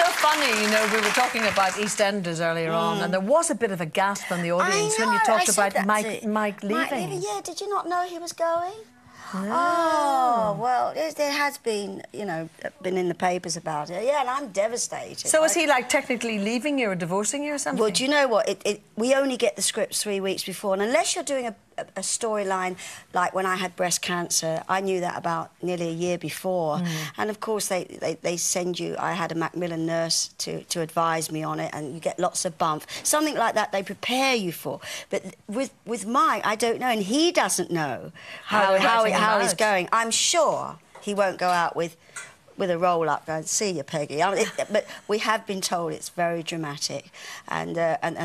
so funny, you know, we were talking about Eastenders earlier on, and there was a bit of a gasp from the audience when you talked about Mike leaving. Yeah, did you not know he was going? No. Oh, well, there has been, you know, been in the papers about it. Yeah, and I'm devastated. So is he, like, technically leaving you or divorcing you or something? Well, do you know what? We only get the scripts 3 weeks before, and unless you're doing a storyline like when I had breast cancer, I knew that about nearly a year before. And, of course, they send you... I had a Macmillan nurse to advise me on it, and you get lots of bump. Something like that they prepare you for. But with Mike, I don't know, and he doesn't know how he's going. I'm sure he won't go out with a roll-up going, see you, Peggy. But we have been told it's very dramatic. And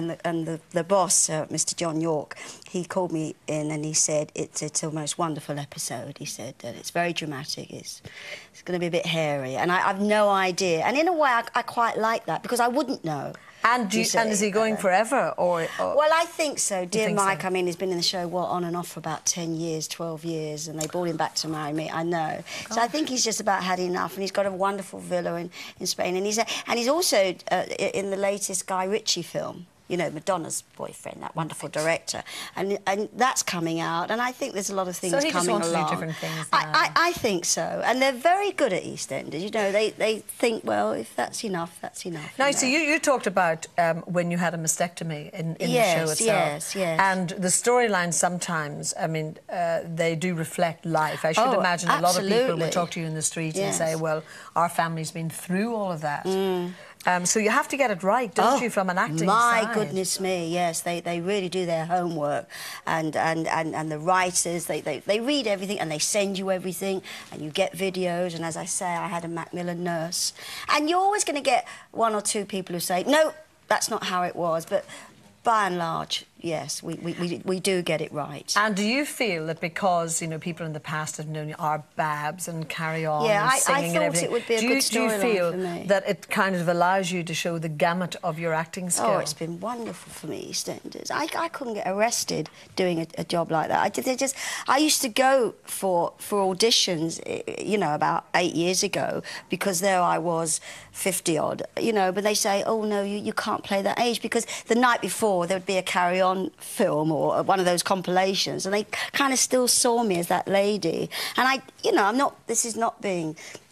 the boss, Mr. John York, he called me in and he said, it's a most wonderful episode. He said that it's very dramatic, it's going to be a bit hairy. And I've no idea. And in a way, I quite like that, because I wouldn't know. And is he going forever, or...? Well, I think so. Dear Mike, I mean, he's been in the show, what, on and off for about 10 years, 12 years, and they brought him back to marry me, I know. God. So I think he's just about had enough, and he's got a wonderful villa in Spain, and he's also in the latest Guy Ritchie film, you know, Madonna's boyfriend, that wonderful director, and that's coming out, and I think there's a lot of things coming along. So he just wants to do different things. I think so, and they're very good at Eastenders. You know, they think, well, if that's enough, that's enough. Now, so you talked about when you had a mastectomy in the show itself. Yes. And the storylines sometimes, I mean, they do reflect life. I should imagine a lot of people will talk to you in the street and say, well, our family's been through all of that. So you have to get it right, don't you, from an acting side? My goodness me, yes, they really do their homework, and the writers, they read everything and they send you everything, and you get videos, and as I say, I had a Macmillan nurse, and you're always going to get 1 or 2 people who say, no, that's not how it was, but by and large, yes, we do get it right. And do you feel that because, you know, people in the past have known you are Babs and Carry On and singing and everything, it would be a good storyline for me. Do you feel that it kind of allows you to show the gamut of your acting skill? Oh, it's been wonderful for me, EastEnders. I couldn't get arrested doing a job like that. I used to go for auditions, you know, about 8 years ago, because there I was, 50-odd, you know, but they say, oh, no, you can't play that age, because the night before there would be a Carry On film or one of those compilations, and they kind of still saw me as that lady. And you know, this is not being...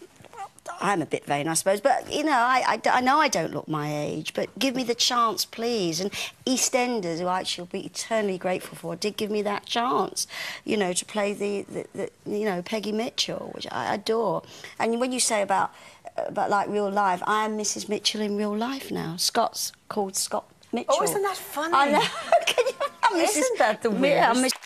I'm a bit vain, I suppose, but, you know, I know I don't look my age, but give me the chance, please. And Eastenders, who I shall be eternally grateful for, did give me that chance, you know, to play the you know, Peggy Mitchell, which I adore. And when you say about like real life, I am Mrs. Mitchell in real life now. Scott's called Scott Mitchell. Oh, isn't that funny? I know. Can you, isn't that the weirdest? Yeah,